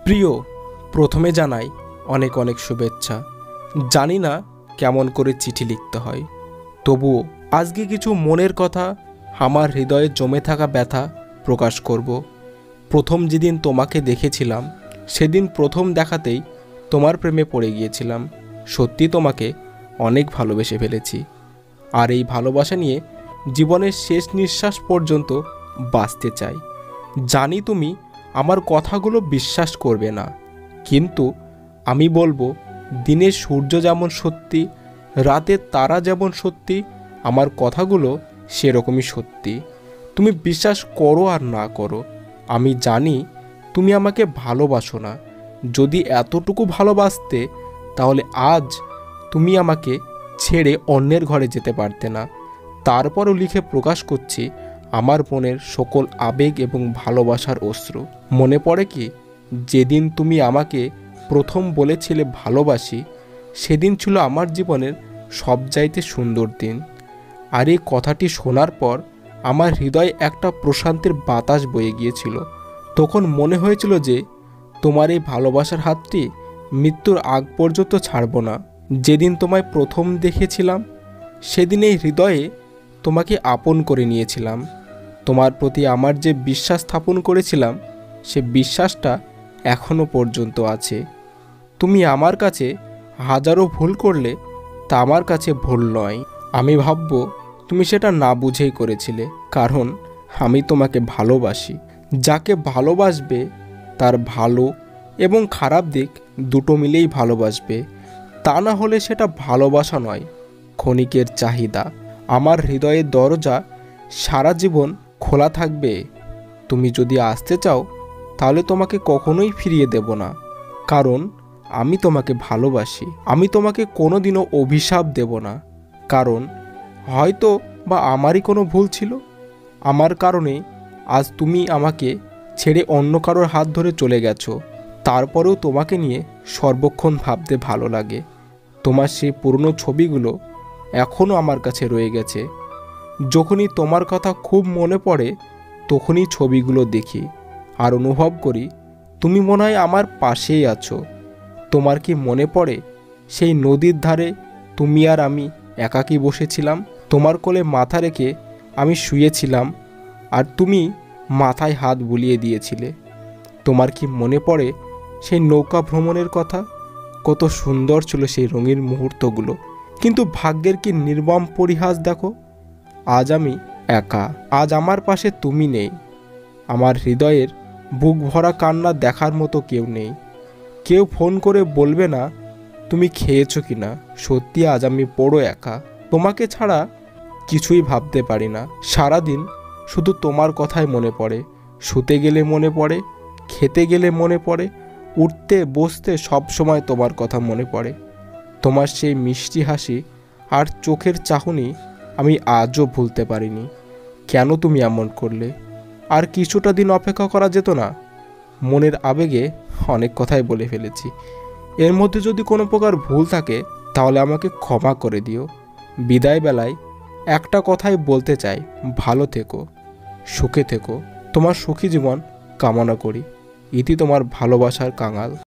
প্রিয়, প্রথমে জানাই অনেক অনেক শুভেচ্ছা। জানি না কেমন করে চিঠি লিখতে হয়, তবুও আজকে কিছু মনের কথা, আমার হৃদয়ে জমে থাকা ব্যথা প্রকাশ করব। প্রথম যেদিন তোমাকে দেখেছিলাম, সেদিন প্রথম দেখাতেই তোমার প্রেমে পড়ে গিয়েছিলাম। সত্যি তোমাকে অনেক ভালোবেসে ফেলেছি, আর এই ভালোবাসা নিয়ে জীবনের শেষ নিঃশ্বাস পর্যন্ত বাঁচতে চাই। জানি তুমি আমার কথাগুলো বিশ্বাস করবে না, কিন্তু আমি বলবো, দিনের সূর্য যেমন সত্যি, রাতের তারা যেমন সত্যি, আমার কথাগুলো সেরকমই সত্যি। তুমি বিশ্বাস করো আর না করো, আমি জানি তুমি আমাকে ভালোবাসো না। যদি এতটুকু ভালোবাসতে, তাহলে আজ তুমি আমাকে ছেড়ে অন্যের ঘরে যেতে পারতে না। তারপরও লিখে প্রকাশ করছি আমার মনের সকল আবেগ এবং ভালোবাসার অশ্রু। মনে পড়ে কি, যেদিন তুমি আমাকে প্রথম বলেছিলে ভালোবাসি, সেদিন ছিল আমার জীবনের সবচাইতে সুন্দর দিন। আর এই কথাটি শোনার পর আমার হৃদয়ে একটা প্রশান্তির বাতাস বয়ে গিয়েছিল। তখন মনে হয়েছিল যে তোমার এই ভালোবাসার হাতটি মৃত্যুর আগ পর্যন্ত ছাড়ব না। যেদিন তোমায় প্রথম দেখেছিলাম, সেদিন এই হৃদয়ে তোমাকে আপন করে নিয়েছিলাম। তোমার প্রতি আমার যে বিশ্বাস স্থাপন করেছিলাম, সে বিশ্বাসটা এখনও পর্যন্ত আছে। তুমি আমার কাছে হাজারো ভুল করলে, তা আমার কাছে ভুল নয়। আমি ভাবব তুমি সেটা না বুঝেই করেছিলে, কারণ আমি তোমাকে ভালোবাসি। যাকে ভালোবাসবে তার ভালো এবং খারাপ দিক দুটো মিলেই ভালোবাসবে। তা না হলে সেটা ভালোবাসা নয়, ক্ষণিকের চাহিদা। আমার হৃদয়ের দরজা সারা জীবন খোলা থাকবে। তুমি যদি আসতে চাও, তাহলে তোমাকে কখনোই ফিরিয়ে দেব না, কারণ আমি তোমাকে ভালোবাসি। আমি তোমাকে কোনোদিনও অভিশাপ দেব না, কারণ হয়তো বা আমারই কোনো ভুল ছিল। আমার কারণে আজ তুমি আমাকে ছেড়ে অন্য কারোর হাত ধরে চলে গেছো। তারপরেও তোমাকে নিয়ে সর্বক্ষণ ভাবতে ভালো লাগে। তোমার সেই পুরনো ছবিগুলো এখনও আমার কাছে রয়ে গেছে। যখনই তোমার কথা খুব মনে পড়ে, তখনই ছবিগুলো দেখি আর অনুভব করি তুমি মনে হয় আমার পাশেই আছো। তোমার কি মনে পড়ে সেই নদীর ধারে তুমি আর আমি একাকী বসেছিলাম? তোমার কোলে মাথা রেখে আমি শুয়েছিলাম, আর তুমি মাথায় হাত বুলিয়ে দিয়েছিলে। তোমার কি মনে পড়ে সেই নৌকা ভ্রমণের কথা? কত সুন্দর ছিল সেই রঙিন মুহূর্তগুলো। কিন্তু ভাগ্যের কি নির্মম পরিহাস দেখো, আজ আমি একা। আজ আমার পাশে তুমি নেই। আমার হৃদয়ের বুক ভরা কান্না দেখার মতো কেউ নেই। কেউ ফোন করে বলবে না তুমি খেয়েছো কি না। সত্যি আজ আমি বড় একা। তোমাকে ছাড়া কিছুই ভাবতে পারি না। সারাদিন শুধু তোমার কথাই মনে পড়ে। শুতে গেলে মনে পড়ে, খেতে গেলে মনে পড়ে, উঠতে বসতে সব সময় তোমার কথা মনে পড়ে। তোমার সেই মিষ্টি হাসি আর চোখের চাহনি আমি আজও ভুলতে পারিনি। কেন তুমি এমন করলে? আর কিছুটা দিন অপেক্ষা করা যেত না? মনের আবেগে অনেক কথাই বলে ফেলেছি। এর মধ্যে যদি কোনো প্রকার ভুল থাকে, তাহলে আমাকে ক্ষমা করে দিও। বিদায় বেলায় একটা কথাই বলতে চাই, ভালো থেকো, সুখে থেকো। তোমার সুখী জীবন কামনা করি। ইতি তোমার ভালোবাসার কাঙাল।